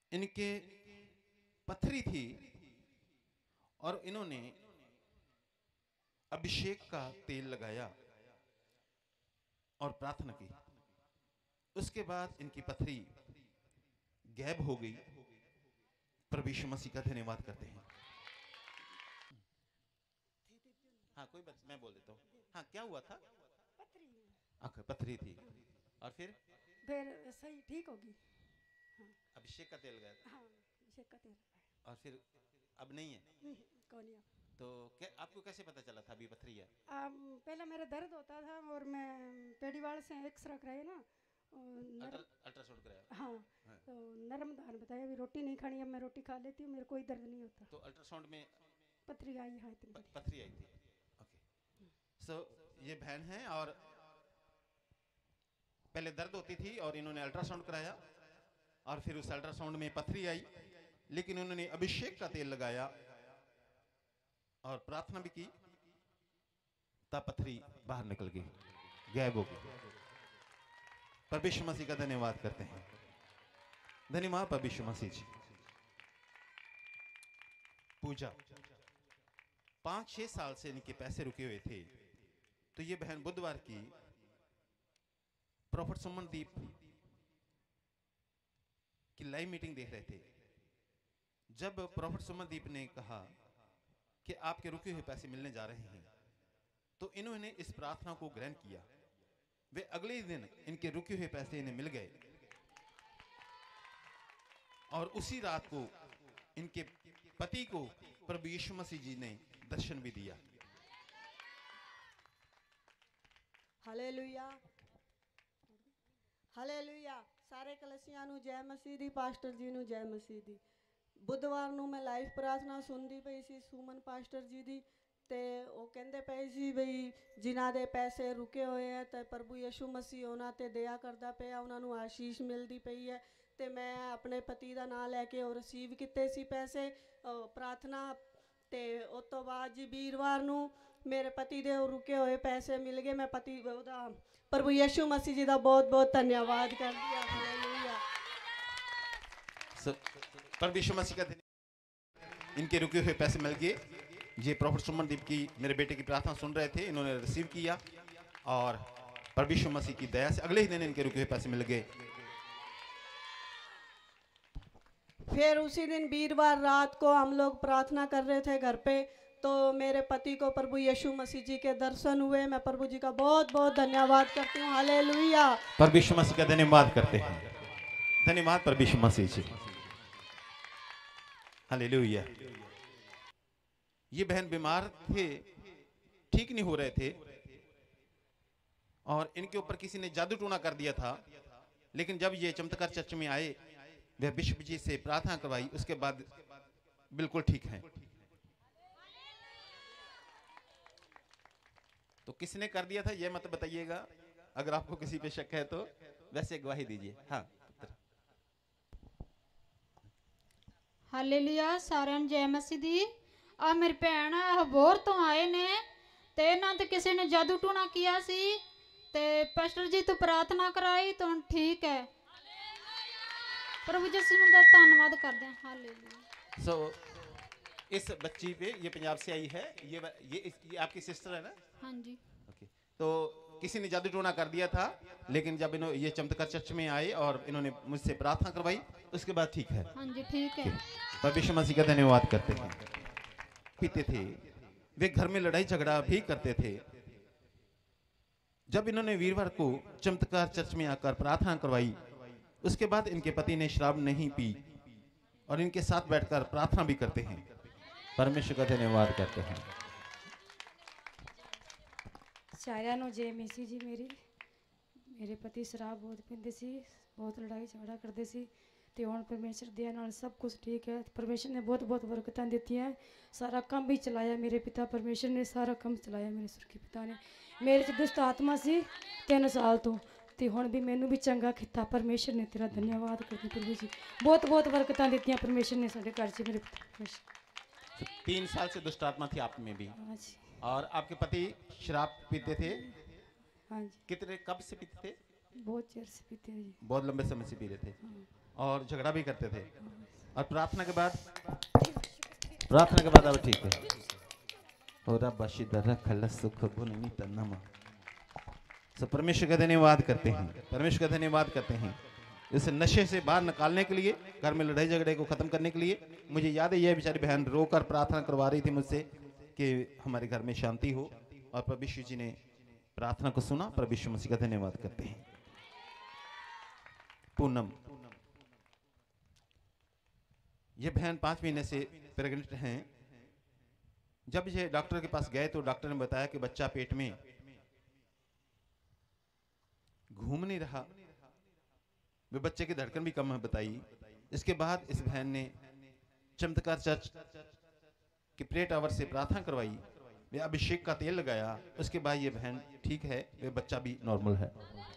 इनके पथरी थी और इन्होंने अभिषेक का तेल लगाया और प्रार्थना की। उसके बाद इनकी पथरी गैब हो गई। प्रभु यीशु मसीह का धन्यवाद करते हैं। हाँ कोई बात, मैं बोल देता हूँ। हाँ क्या हुआ था? पथरी थी और फिर सही ठीक होगी। हाँ। अभिषेक का तेल गया था। हाँ, अभिषेक का तेल और फिर अब नहीं है। कौन है? तो क्या आपको कैसे पता चला था अभी पथरी है? पहले मेरा दर्द होता था और मैं पेडीवाल से एक्सरा कराया ना, अल्ट्रासाउंड कराया। हाँ, हाँ। तो नरम दान बताया अभी रोटी नहीं खानी, अब मैं रोटी खा लेती हूँ, मेरे कोई दर्द नहीं होता। तो अल्ट्रासाउंड में पथरी आई है, पथरी आई थी। ओके। सो ये बहन है और पहले दर्द होती थी और इन्होंने अल्ट्रासाउंड कराया और फिर उस अल्ट्रासाउंड में पथरी आई, लेकिन उन्होंने अभिषेक का तेल लगाया और प्रार्थना भी की, तब पथरी बाहर निकल गई, गायब हो गई। परमेश्वर मसीह का धन्यवाद करते हैं। धन्यवाद परमेश्वर मसीह जी। पूजा 5-6 साल से इनके पैसे रुके हुए थे, तो ये बहन बुधवार की प्रॉफिट सुमनदीप की लाइव मीटिंग देख रहे थे। जब प्रॉफिट सुमनदीप ने कहा कि आपके रुके हुए पैसे मिलने जा रहे हैं, तो इन्होंने इस प्रार्थना को ग्रहण किया। वे अगले ही दिन इनके रुके हुए पैसे इन्हें मिल गए और उसी रात को इनके पति को प्रभु यीशु मसीह जी ने दर्शन भी दिया। Hallelujah, hallelujah. सारे कलसियां नु जय मसीह दी, पास्टर जी नु जय मसीह दी। बुधवार ਨੂੰ मैं लाइव प्रार्थना सुनती पई सी सुमन पास्टर जी दी, ते वो कहते पे सी बई जिन्हां दे पैसे रुके हुए हैं ते प्रभु यीशु मसीह उन्हां ते दया करदा पिया, उन्हां नू आशीष मिलदी पई है। ते मैं अपने पति दा नाम लैके और रिसीव किते सी पैसे प्रार्थना, ते उस तो बाद जी वीरवार नू मेरे पति दे रुके हुए पैसे मिल गए। मैं पति ओदा प्रभु यीशु मसीह जी दा बहुत बहुत धन्यवाद करदी हां। हालेलुया। प्रभु यीशु मसीह का इनके रुके हुए पैसे मिल गए। ये प्रॉफिट सुमनदीप की मेरे बेटे की प्रार्थना सुन रहे थे, इन्होंने रिसीव किया और प्रभु यीशु मसीह की दया से अगले ही दिन इनके रुके हुए पैसे मिल गए। फिर उसी दिन वीरवार रात को हम लोग प्रार्थना कर रहे थे घर पे, तो मेरे पति को प्रभु यीशु मसीह जी के दर्शन हुए। मैं प्रभु जी का बहुत बहुत धन्यवाद करती हूँ। हालेलुया। प्रभु यीशु मसीह का धन्यवाद करते हैं। धन्यवाद प्रभु यीशु मसीह जी। हालेलुया। ये बहन बीमार थे, ठीक नहीं हो रहे थे और इनके ऊपर किसी ने जादू टोना कर दिया था, लेकिन जब ये चमत्कार चर्च में आए, वे बिशप जी से प्रार्थना करवाई, उसके बाद बिल्कुल ठीक हैं। तो किसने कर दिया था ये मत बताइएगा, अगर आपको किसी पे शक है तो वैसे गवाही दीजिए। हाँ हालेलुया। सारे जय मसीह दी। आ मेरी भैन हबोर तो आए ने, ते ना तो किसी ने जादू टूना किया सी, ते पास्टर जी तो प्रार्थना कराई तो ठीक है। प्रभु यीशु का धन्यवाद करते हैं। हालेलुया। सो इस बच्ची पे, ये पंजाब से आई है, ये आपकी सिस्टर है ना? हाँ जी। ओके। तो किसी ने जादू टोना कर दिया था, लेकिन जब ये चमत्कार चर्च में आए और इन्होंने मुझसे प्रार्थना करवाई, उसके बाद ठीक है। हाँ जी ठीक है। प्रभु यीशु मसीह का धन्यवाद करते हैं। पीते थे, वे घर में लड़ाई झगड़ा भी करते थे। जब इन्होंने वीरवार को चमत्कार चर्च में आकर प्रार्थना करवाई, उसके बाद इनके पति ने शराब नहीं पी और इनके साथ बैठकर प्रार्थना भी करते हैं। परमेश्वर का धन्यवाद करते हैं। सारियां नू जय मसीह जी। मेरे पति शराब बहुत पींदे सी, बहुत लड़ाई झगड़ा करते सी, ते हुण परमेश्वर दया नाल सब कुछ ठीक है। परमेश्वर ने बहुत बहुत बरकतां दित्ती हैं, सारा काम भी चलाया। मेरे पिता परमेश्वर ने सारा काम चलाया। मेरे सुरखी पिता ने, मेरे च दुष्ट आत्मा सी 3 साल तो, ते हुण भी मैनू भी चंगा किया। परमेश्वर ने तेरा धन्यवाद करदी प्रभु जी। बहुत बहुत बरकतां दित्तियां परमेश्वर ने साडे घर च। मेरे पिता परमेश्वर 3 साल से दुष्ट आत्मा थी आप में भी। हाँ जी। और आपके पति शराब पीते थे? हाँ जी। कितने कब से पीते थे? बहुत चेर से पीते जी। बहुत लंबे समय से पी रहे थे। हाँ। और झगड़ा भी करते थे? हाँ। और प्रार्थना के बाद अब ठीक है। और अब बशीदर खल सुख गुनी तन्नमा। सो परमेश्वर का धन्यवाद करते हैं, परमेश्वर का धन्यवाद करते हैं। इस नशे से बाहर निकालने के लिए, घर में लड़ाई झगड़े को खत्म करने के लिए। मुझे याद है ये बेचारी बहन रोकर प्रार्थना करवा रही थी मुझसे कि हमारे घर में शांति हो, और प्रभु यीशु जी ने प्रार्थना को सुना। प्रभु यीशु मसीह का धन्यवाद करते हैं। पूनम, ये बहन 5 महीने से प्रेग्नेंट हैं। जब ये डॉक्टर के पास गए तो डॉक्टर ने बताया कि बच्चा पेट में घूम नहीं रहा, वे बच्चे की धड़कन भी कम है बताई। इसके बाद इस बहन ने चमत्कार चर्च की प्रेयर टावर से प्रार्थना करवाई, वे अभिषेक का तेल लगाया। उसके बाद ये बहन ठीक है, वे बच्चा भी नॉर्मल है।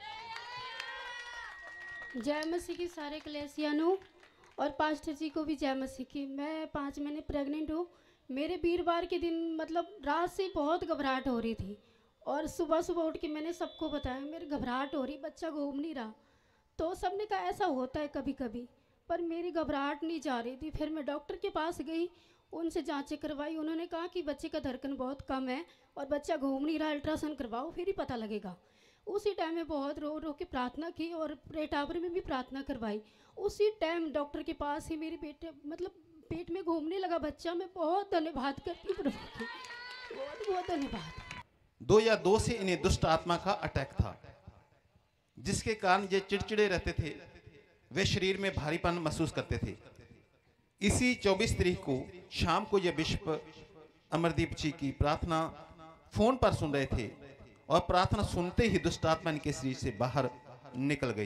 जय मसीह की सारे कलेसियानों और पास्टर जी को भी जय मसीह की। मैं 5 महीने प्रेग्नेंट हूँ। मेरे वीरवार के दिन मतलब रात से बहुत घबराहट हो रही थी, और सुबह सुबह उठ के मैंने सबको बताया मेरी घबराहट हो रही, बच्चा घूम नहीं रहा। तो सबने कहा ऐसा होता है कभी कभी, पर मेरी घबराहट नहीं जा रही थी। फिर मैं डॉक्टर के पास गई, उनसे जांचें करवाई। उन्होंने कहा कि बच्चे का धड़कन बहुत कम है और बच्चा घूम नहीं रहा, अल्ट्रासाउंड करवाओ फिर ही पता लगेगा। उसी टाइम में बहुत रो रो के प्रार्थना की और प्रेयर टावर में भी प्रार्थना करवाई। उसी टाइम डॉक्टर के पास ही मेरे पेट में घूमने लगा बच्चा। मैं बहुत धन्यवाद करती हूँ प्रभु की, बहुत बहुत धन्यवाद। 2002 से इन्हें दुष्ट आत्मा का अटैक था, जिसके कारण ये चिड़चिड़े रहते थे, वे शरीर में भारीपन महसूस करते थे। इसी 24 तारीख को शाम को ये बिशप अमरदीप जी की प्रार्थना फोन पर सुन रहे थे, और प्रार्थना सुनते ही दुष्ट आत्मा इनके शरीर से बाहर निकल गई।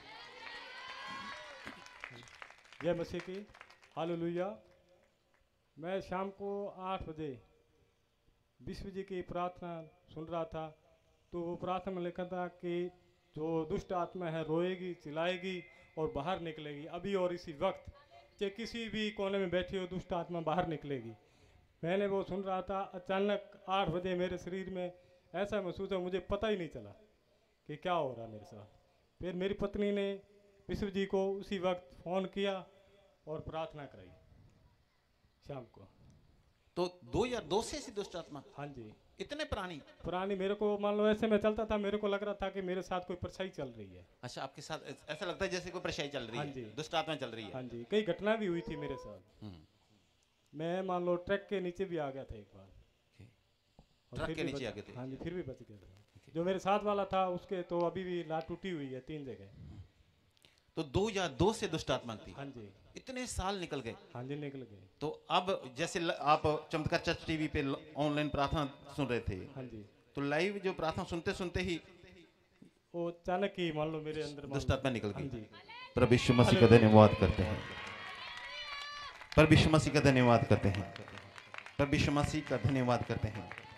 जय मसीह की, हालेलुया। मैं शाम को 8 बजे विश्व जी की प्रार्थना सुन रहा था, तो वो प्रार्थना में लिखा था कि जो दुष्ट आत्मा है रोएगी, चिल्लाएगी और बाहर निकलेगी अभी और इसी वक्त। चाहे किसी भी कोने में बैठी हो, दुष्ट आत्मा बाहर निकलेगी। मैंने वो सुन रहा था, अचानक 8 बजे मेरे शरीर में ऐसा महसूस है, मुझे पता ही नहीं चला कि क्या हो रहा मेरे साथ। फिर मेरी पत्नी ने विश्व जी को उसी वक्त फ़ोन किया और प्रार्थना कराई शाम को। तो 2002 से ऐसी दुष्ट आत्मा, हाँ जी, इतने पुरानी मेरे को मान लो ऐसे मैं चलता था, मेरे को लग रहा था कि मेरे साथ कोई परछाई चल रही है। अच्छा, आपके साथ ऐसा लगता है जैसे कोई परेशानी चल रही हाँ है, जी। दुष्ट आत्मा चल रही है। हाँ जी, कई घटना भी हुई थी मेरे साथ। मैं मान लो ट्रक के नीचे भी आ गया था एक बार। और ट्रक फिर के भी नीचे बच- आ गए थे? हाँ जी, फिर भी बच गया था। जो मेरे साथ वाला था उसके तो अभी भी लात टूटी हुई है 3 जगह। तो 2002 से दुष्ट आत्मा थी, हाँ जी, इतने साल निकल गए। हाँ जी, निकल गए। तो अब जैसे आप चमत्कार चर्च टीवी पे ऑनलाइन प्रार्थना सुन रहे थे, हाँ जी, तो लाइव जो प्रार्थना सुनते सुनते ही वो अचानक ही मान लो मेरे अंदर दुष्ट आत्मा निकल हाँ गई। जी, प्रभु यीशु मसीह का धन्यवाद करते हैं, प्रभु यीशु मसीह का धन्यवाद करते हैं, प्रभु यीशु मसीह का धन्यवाद करते हैं।